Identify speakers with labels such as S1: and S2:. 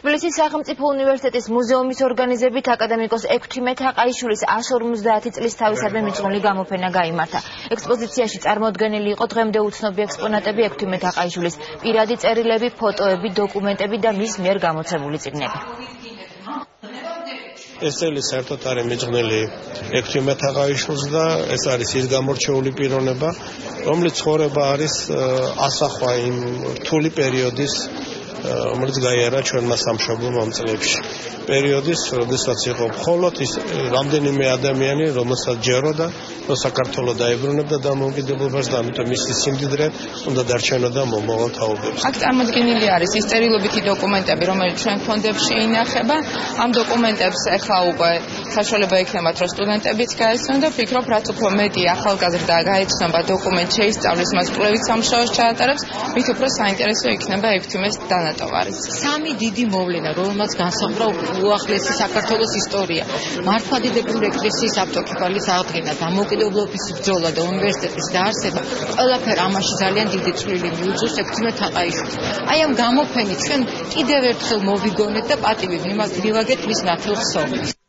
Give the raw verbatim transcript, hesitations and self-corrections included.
S1: თბილისის სახელმწიფო უნივერსიტეტის მუზეუმის ორგანიზებით აკადემიკოს ექვთიმე თაყაიშვილის ას ორმოცდაათი წლის თავისადმი მიძღვნილი გამოფენა გაიმართა. ექსპოზიციაში წარმოდგენილი იყო დღემდე უცნობი ექსპონატები, ექვთიმე თაყაიშვილის პირადი წერილები, ფოტოები, დოკუმენტები და მის მიერ გამოცემული წიგნები.
S2: ეს წელი საერთოდ არის მიძღვნილი ექვთიმე თაყაიშვილს და ეს არის ის გამორჩეული პიროვნება, რომლის ცხოვრება არის ასახვა იმ რთული პერიოდის, რომელიც გაიარა ჩვენმა სამშობლო მომწლებში. პერიოდის, როდესაც იყო მხოლოდ ის რამდენიმე ადამიანი, რომელსაც ჯეროდა, რომ საქართველოს დაებრუნებდა დამოუკიდებლობას და ამიტომ მისი სიმდიდრე უნდა დარჩენოდა მომავალ თაობებში.
S3: აქ წარმოდგენილი არის ის წერილობითი დოკუმენტები, რომელიც ჩვენ ფონდებში ინახება. ამ დოკუმენტებს ახლა უკვე საშუალება ექნებათ, რომ სტუდენტებიც გაეცნონ და ვფიქრობ, რაც უფრო მეტი ახალგაზრდა გაეცნობა დოკუმენტ შეისწავლის, მას კვლევის სამუშაოს ჩაატარებს, მით უფრო საინტერესო იქნება ექვთიმეს დანატოვარი.
S4: სამი დიდი მოვლენა, რომელმაც განსაზღვრა უახლესი საქართველოს ისტორია. მართლმადიდებლური ეკლესიის ავტოკეფალიის აღდგენა, დამოუკიდებლობის ბრძოლა და უნივერსიტეტის დაარსება, ყველაფერი ამაში ძალიან დიდი წვლილი მიუძღვის ექვთიმე თაყაიშვილს. აი ამ გამოფენით ჩვენ კიდევ ერთხელ მოვიგონეთ და პატივით მივაგეთ მის ნათელ ხსოვნას.